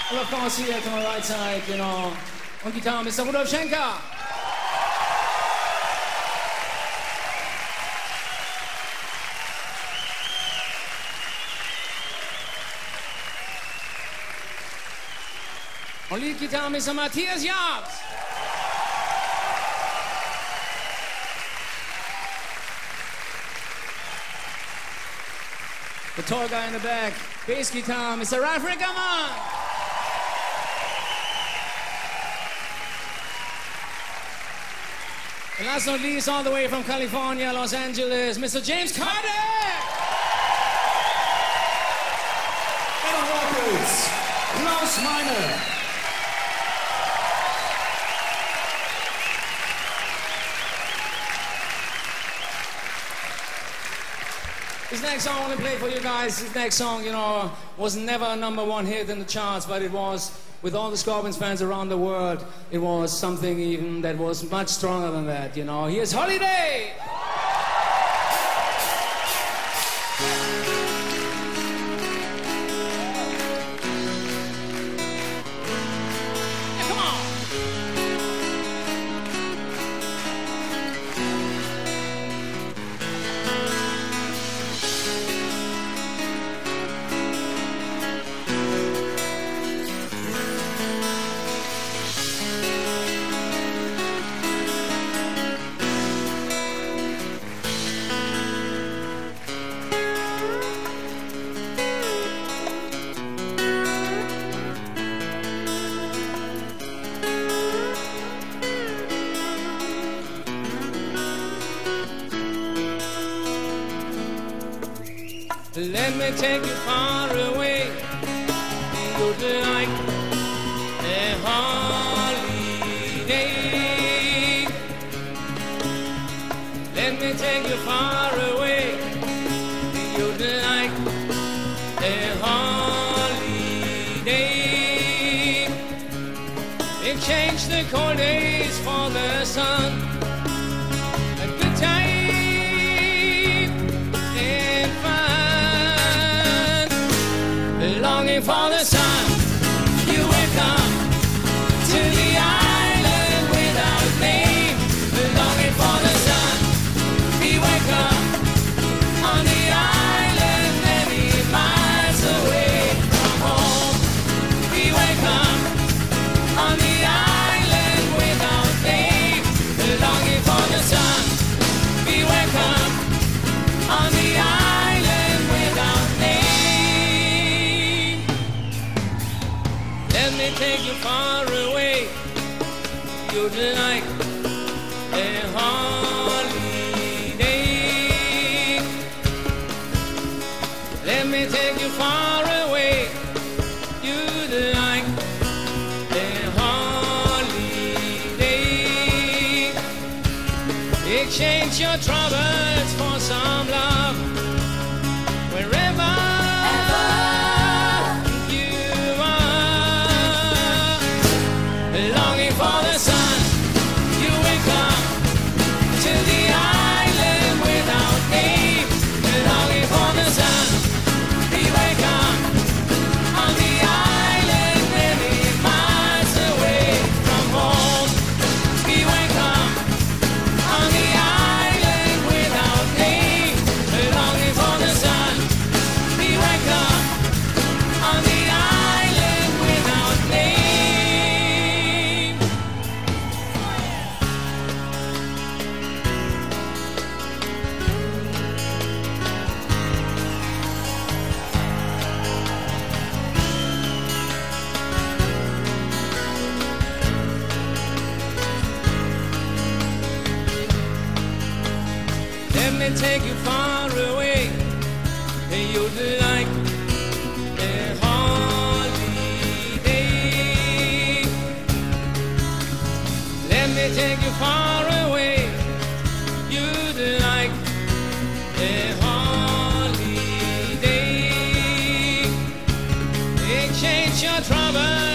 Well, of course, here to my right side, you know, on guitar, Mr. Rudolf Schenker. On lead guitar, Mr. Matthias Jabs. The tall guy in the back, bass guitar, Mr. Ralph Rickerman. And last but not least, all the way from California, Los Angeles, Mr. James Carter. And on records, Klaus Meine. This next song I want to play for you guys, this next song, you know, was never a #1 hit in the charts, but it was, with all the Scorpions fans around the world, it was something even that was much stronger than that, you know. Here's Holiday! Let me take you far away. You'd like a holiday. Let me take you far away. You'd like a holiday. Exchange the cold days for the sun. A good time. Longing for the sun, you will come to the island without name. Longing for the sun, we wake up on the island many miles away from home. We wake up on the island without name. Longing for the sun, we wake up on the island without name. Let me take you far away. You'd like a holiday. Let me take you far away. You'd like a holiday. Exchange your troubles for some love. Wherever for the sun, you will come to the island without name. Longing for the sun, we wake up on the island many miles away from home. We wake up on the island without name. Longing for the sun, we wake up on the island without name. Let me take you far away. You'd like a holiday. Let me take you far away. You'd like a holiday. Exchange your troubles